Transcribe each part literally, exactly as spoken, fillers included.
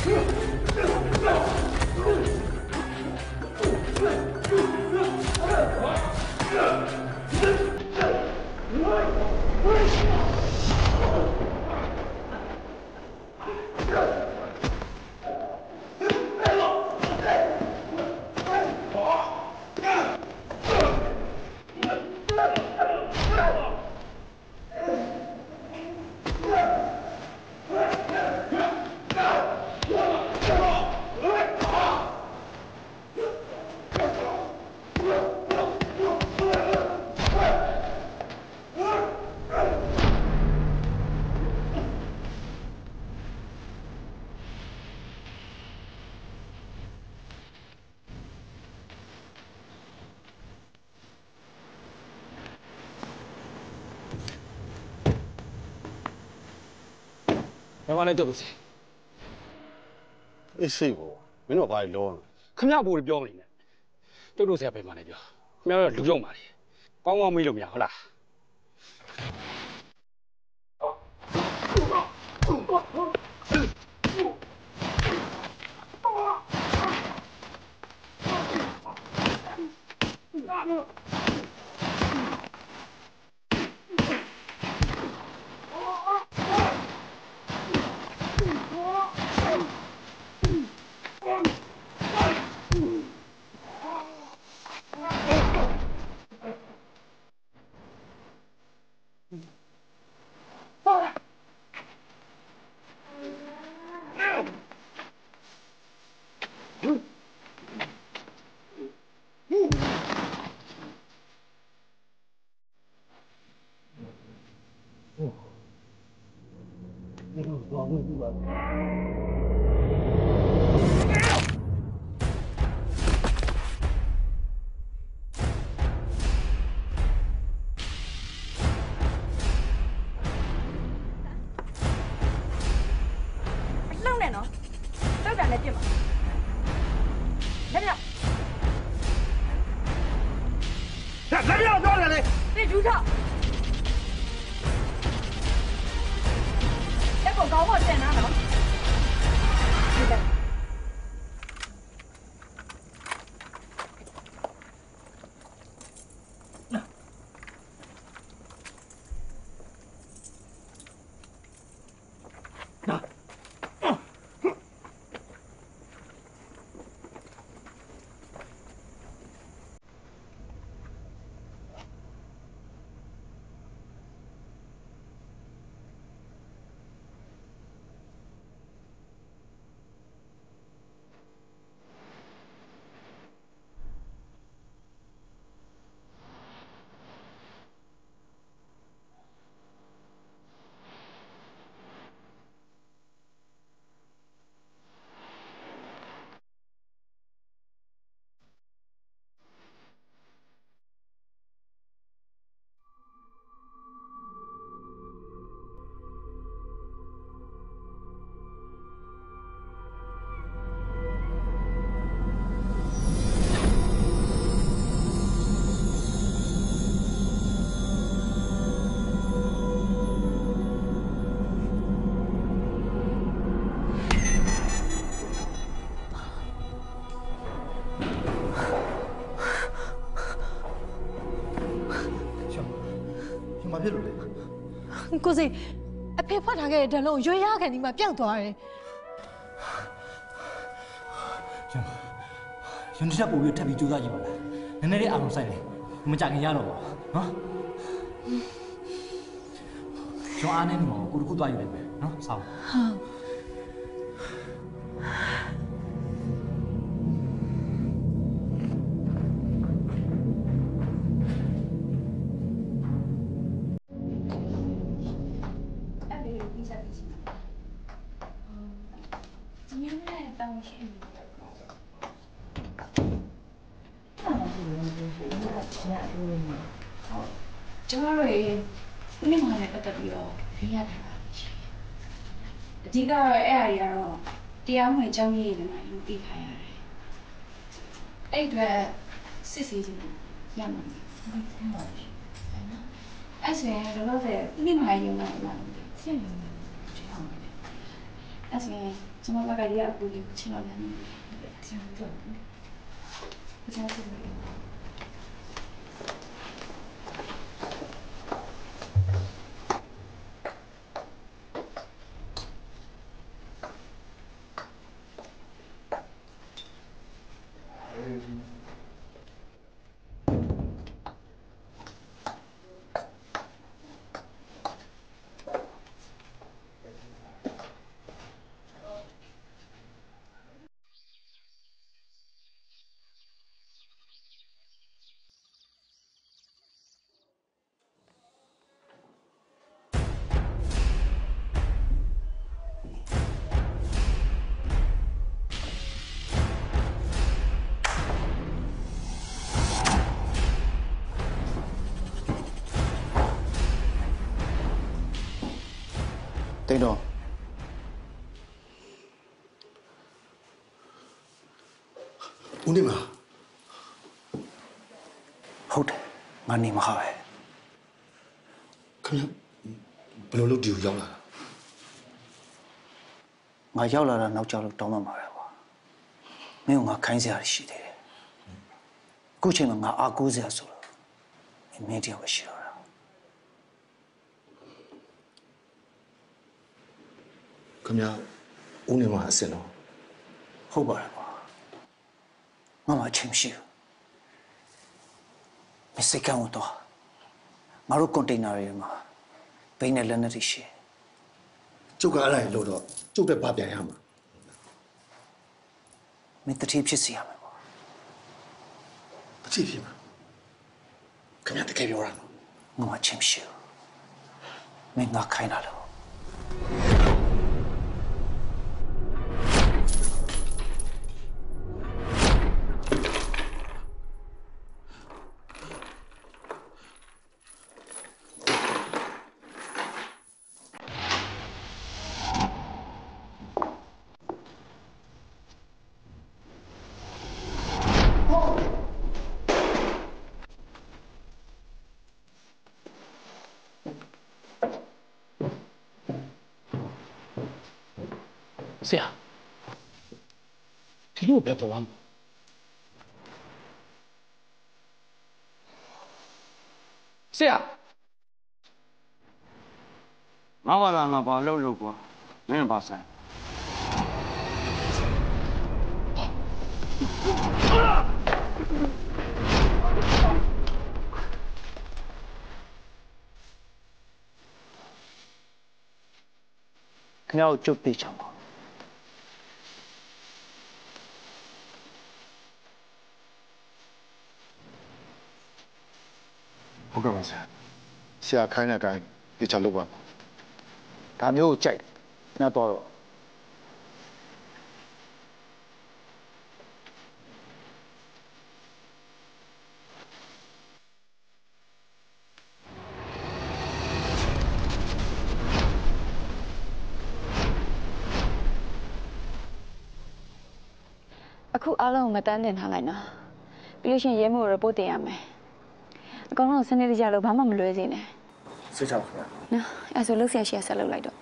ဘယ်မှလည်းတော့ဘူးစီအေးစိတ်ကိုမင်းတို့ဘာလို့လောခမရဘူးပြောမနေနဲ့တုတ်တုတ်ဆရာဘယ်မှလည်းပြောခမရတော့လူယုံပါလေကောင်းကောင်းမေးလို့မရဟုတ်လားကိုစိအဖေဖွက်ထားခဲ့တဲ့ဓာတ်လုံးရွေးရခံဒီမှာပျောက်သွားတယ်ရှင်ရှင်တစ်ချက်ပို့ပြီးထပ်ပြီးကြိုးစားကြည့်ပါလားနည်းနည်းလေးအာရုံစိုက်လေမကြခင်ရတော့ပါနော်ကျွန်တော်အားနေမှာကိုတခုသွားယူလိုက်မယ်နော်ဆောင်းဟုတ်ကျွန်တော်တို့ရဲ့နေ့မှလည်းပတ်သက်ပြီးတော့ရေးရတာပါအဓိကတော့အဲ့အရာတွေကတော့တရားဝင်ကြောင်းရည်တွေမှာယူပြီးခိုင်းရတယ်အဲ့အတွက်စစ်ဆေးခြင်းရမှာဟုတ်ပါဘူးအဲ့ဆိုရင်တော့လည်းနေ့မှရုံးတော့လာလို့ရှင်းရုံနဲ့ကြောင်းရတယ်အဲ့ဆိုရင်ကျမဘက်ကဒီကအကူလေးကိုချင်တော့လည်းဆရာတို့ဘယ်လိုလဲတိန်တော်ဦးနေမှာဟုတ်တယ်ငါနေမှာပဲခင်ဗျဘယ်လိုလုပ်ဒီကိုရောက်လာတာငါရောက်လာတာနောက်ကြောက်လို့တောင်းမှမှာပဲကွာမင်းကငါခိုင်းစရာရှိသေးတယ်အခုချိန်မှာငါအားကိုးစရာဆိုတော့မင်းတယောက်ပဲရှိတော့တာခင်ဗျဦးနေမှာအစ်စ်တော့ဟုတ်ပါတယ်ကွာငါမှအချိန်မရှိဘူးမစိတ်ကောင်းတော့ငါတို့ကွန်တိန်နာတွေမှာဘိန်းနဲ့လက်နက်တွေရှိတယ်ကျုပ်ကအဲ့ဒါကြီးလို့တော့ကျုပ်တက်ဘာပြန်ရမှာမင်းတတိဖြစ်စီရမယ်ကွာတတိဖြစ်မှာခင်ဗျတကယ်ပြောရမှာငါမှအချိန်မရှိဘူးမင်းငါခိုင်းတာလို့ဆရာဒီလိုပဲပေါ်မှာဆရာငါကလာငါဘာလုပ်လို့ကွာမင်းဘာဆိုင်ခင်ဗျားကိုကြုတ်ပေးချင်ပါဟုတ်ကဲ့ပါဆရာဆရာခိုင်းတဲ့အတိုင်းဒီချလုပ်ပါဒါမျိုးကိုကြိုက်တယ်နော်တော့အခုအားလုံးမတန်းတင်ထားလိုက်နော်ပြီးလို့ရှိရင်ရဲမှုကို report တင်ရမယ်အကောင်လုံးစနေတကြလို့ဘာမှမလွဲစေနဲ့စိတ်ချပါခင်ဗျာနော်အဲ့ဆိုလှုပ်ရှားရှက်ဆက်လုပ်လိုက်တော့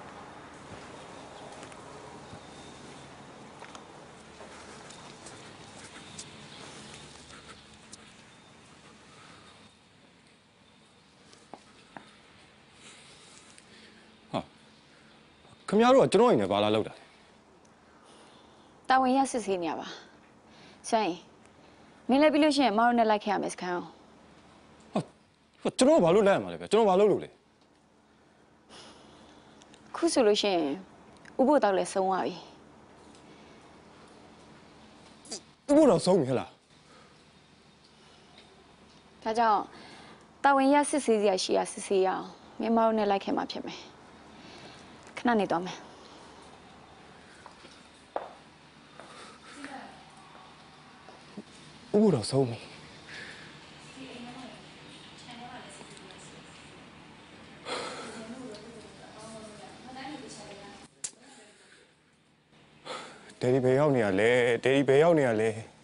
ဟာခင်ဗျားတို့ကကျွန်တော်အိမ်နဲ့ဘာလာလောက်တာလဲတာဝန်ရစစ်ဆေးနေရပါဆိုင်မင်းလည်းပြီးလို့ရှိရင်မအောင်နဲ့လိုက်ခဲ့ရမယ်စခန်းအောင်ဟာကျွန်တော်ဘာလို့လိုက်ရမှာလဲဗျကျွန်တော်ဘာလုပ်လို့လဲခုဆိုလို့ရှိရင်ဥပုသ်တောက်လည်းဆုံးသွားပြီဥပုသ်တော့ဆုံးပြီဟဲ့လားဒါကြောင့်တာဝန်ရစစ်ဆေးစရာရှိရစစ်ဆေးရအောင်မင်းမအောင်နဲ့လိုက်ခဲ့မှာဖြစ်မယ်ခဏနေတော့မယ်ဥပုသ်တော့ဆုံးပြီဒယ်ဒီဘယ်ရောက်နေရလဲဒယ်ဒီဘယ်ရောက်နေရလဲ